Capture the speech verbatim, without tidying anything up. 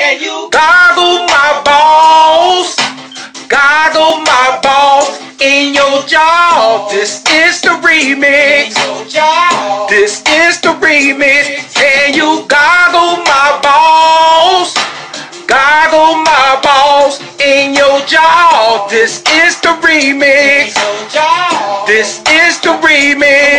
Can you goggle my balls? Goggle my balls in your jaw. This is the remix. your job? This is the remix. Can you goggle my balls? Goggle my balls in your jaw. This is the remix. Your job? This is the remix.